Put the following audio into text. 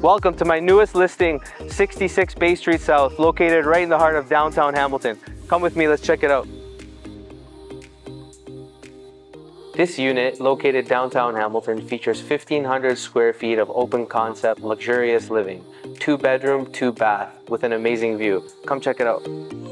Welcome to my newest listing, 66 Bay Street South, located right in the heart of downtown Hamilton. Come with me, let's check it out. This unit, located downtown Hamilton, features 1,500 square feet of open concept, luxurious living. 2 bedroom, 2 bath, with an amazing view. Come check it out.